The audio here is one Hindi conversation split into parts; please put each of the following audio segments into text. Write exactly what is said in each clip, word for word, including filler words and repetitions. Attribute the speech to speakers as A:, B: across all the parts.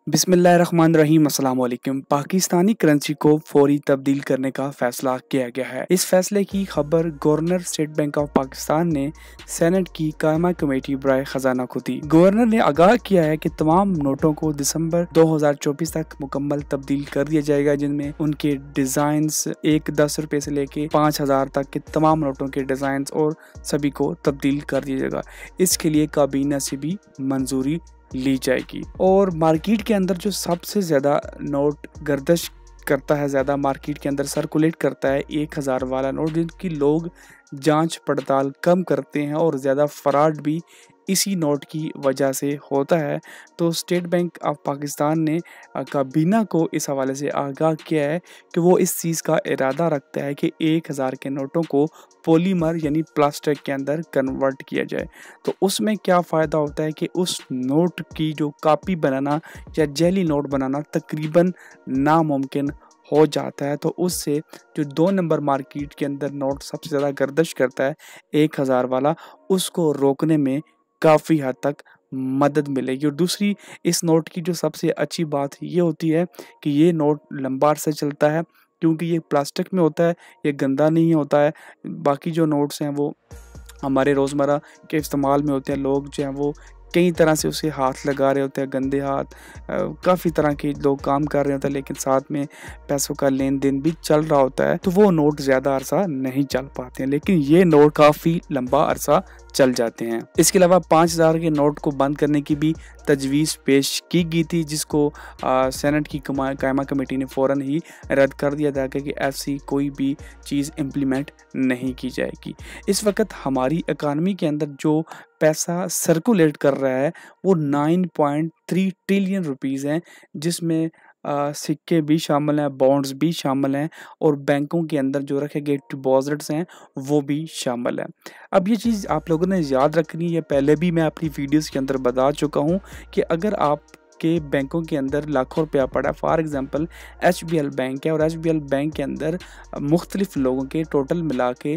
A: बिस्मिल्लाहिर्रहमानिर्रहीम अस्सलाम वालेकुम। पाकिस्तानी करेंसी को फौरी तब्दील करने का फैसला किया गया है। इस फैसले की खबर governor State Bank of Pakistan ने सेनेट की कायमा कमेटी बराए खजाना को दी। गवर्नर ने आगाह किया है कि तमाम नोटों को दिसंबर दो हज़ार चौबीस तक मुकम्मल तब्दील कर दिया जाएगा, जिनमें उनके डिजाइन एक दस रुपए से लेके पाँच हजार तक के तमाम नोटों के डिजाइन और सभी को तब्दील कर दिया जाएगा। इसके लिए काबीना से भी मंजूरी ली जाएगी। और मार्केट के अंदर जो सबसे ज़्यादा नोट गर्दिश करता है, ज़्यादा मार्केट के अंदर सर्कुलेट करता है एक हज़ार वाला नोट, जिनकी लोग जांच पड़ताल कम करते हैं और ज़्यादा फ्रॉड भी इसी नोट की वजह से होता है। तो स्टेट बैंक ऑफ पाकिस्तान ने काबीना को इस हवाले से आगाह किया है कि वो इस चीज़ का इरादा रखता है कि एक हज़ार के नोटों को पॉलीमर यानी प्लास्टिक के अंदर कन्वर्ट किया जाए। तो उसमें क्या फ़ायदा होता है कि उस नोट की जो कॉपी बनाना या जेली नोट बनाना तकरीबन नामुमकिन हो जाता है। तो उससे जो दो नंबर मार्केट के अंदर नोट सबसे ज़्यादा गर्दिश करता है एक हज़ार वाला, उसको रोकने में काफ़ी हद तक मदद मिलेगी। और दूसरी इस नोट की जो सबसे अच्छी बात ये होती है कि ये नोट लंबा अरसा चलता है, क्योंकि ये प्लास्टिक में होता है, ये गंदा नहीं होता है। बाकी जो नोट्स हैं वो हमारे रोज़मर्रा के इस्तेमाल में होते हैं, लोग जो हैं वो कई तरह से उसे हाथ लगा रहे होते हैं, गंदे हाथ, काफ़ी तरह के लोग काम कर रहे होते हैं, लेकिन साथ में पैसों का लेन देन भी चल रहा होता है, तो वो नोट ज़्यादा अरसा नहीं चल पाते हैं। लेकिन ये नोट काफ़ी लंबा अरसा चल जाते हैं। इसके अलावा पाँच हज़ार के नोट को बंद करने की भी तजवीज़ पेश की गई थी, जिसको आ, सेनेट की कायमा कमेटी ने फ़ौरन ही रद्द कर दिया था कि ऐसी कोई भी चीज़ इम्प्लीमेंट नहीं की जाएगी। इस वक्त हमारी इकानमी के अंदर जो पैसा सर्कुलेट कर रहा है वो nine point three trillion rupees हैं, जिसमें आ, सिक्के भी शामिल हैं, बॉन्ड्स भी शामिल हैं और बैंकों के अंदर जो रखे गए डिपॉजिट्स हैं वो भी शामिल हैं। अब ये चीज़ आप लोगों ने याद रखनी है, पहले भी मैं अपनी वीडियोस के अंदर बता चुका हूँ कि अगर आप के बैंकों के अंदर लाखों रुपया पड़ा, for example H B L bank है और एच बी एल बैंक के अंदर मुख्तलिफ लोगों के टोटल मिला के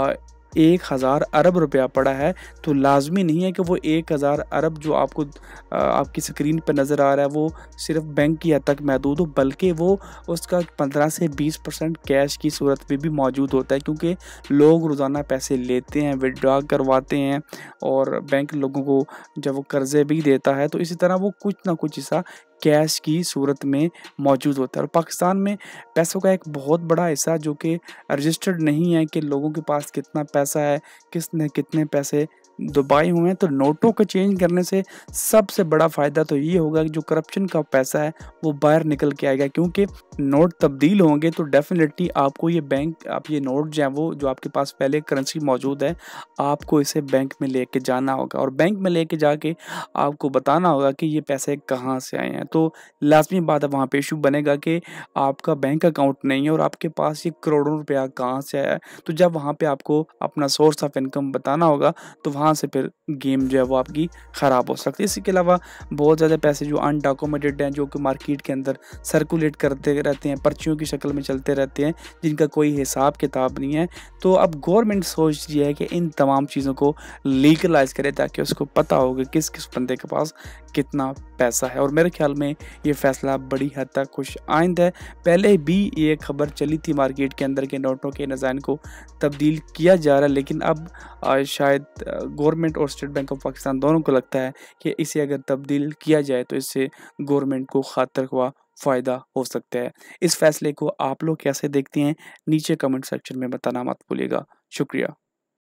A: एक हज़ार अरब रुपया पड़ा है, तो लाजमी नहीं है कि वो एक हज़ार अरब जो आपको आपकी स्क्रीन पर नज़र आ रहा है वो सिर्फ बैंक की हद तक महदूद हो, बल्कि वो उसका पंद्रह से बीस परसेंट कैश की सूरत में भी मौजूद होता है, क्योंकि लोग रोज़ाना पैसे लेते हैं, विड्रॉ करवाते हैं और बैंक लोगों को जब वो कर्ज़े भी देता है तो इसी तरह वो कुछ ना कुछ हिस्सा कैश की सूरत में मौजूद होता है। और पाकिस्तान में पैसों का एक बहुत बड़ा हिस्सा जो कि रजिस्टर्ड नहीं है कि लोगों के पास कितना पैसा है, किसने कितने पैसे दबाए हुए हैं। तो नोटों को चेंज करने से सबसे बड़ा फ़ायदा तो ये होगा कि जो करप्शन का पैसा है वो बाहर निकल के आएगा, क्योंकि नोट तब्दील होंगे तो डेफिनेटली आपको ये बैंक आप ये नोट जो है वो जो आपके पास पहले करेंसी मौजूद है, आपको इसे बैंक में लेके जाना होगा और बैंक में लेके जाके आपको बताना होगा कि ये पैसे कहाँ से आए हैं। तो लाजमी बात है वहाँ पे इशू बनेगा कि आपका बैंक अकाउंट नहीं है और आपके पास ये करोड़ों रुपया कहाँ से आया है। तो जब वहाँ पे आपको अपना सोर्स ऑफ इनकम बताना होगा तो वहाँ से फिर गेम जो है वो आपकी ख़राब हो सकती है। इसके अलावा बहुत ज़्यादा पैसे जो अनडॉक्यूमेंटेड हैं, जो कि मार्केट के अंदर सर्कुलेट करते रहते हैं, पर्चियों की शक्ल में चलते रहते हैं, जिनका कोई हिसाब किताब नहीं है। तो अब गवर्नमेंट सोच रही है कि इन तमाम चीज़ों को लीगलाइज करे ताकि उसको पता होगा किस किस बंदे के पास कितना पैसा है। और मेरे ख्याल में ये फैसला बड़ी हद तक खुश आइंद है। पहले भी ये खबर चली थी मार्केट के अंदर के नोटों के डिज़ाइन को तब्दील किया जा रहा है, लेकिन अब शायद गवर्नमेंट और स्टेट बैंक ऑफ पाकिस्तान दोनों को लगता है कि इसे अगर तब्दील किया जाए तो इससे गवर्नमेंट को खातर हुआ फ़ायदा हो सकता है। इस फैसले को आप लोग कैसे देखते हैं, नीचे कमेंट सेक्शन में बताना मत भूलिएगा। शुक्रिया।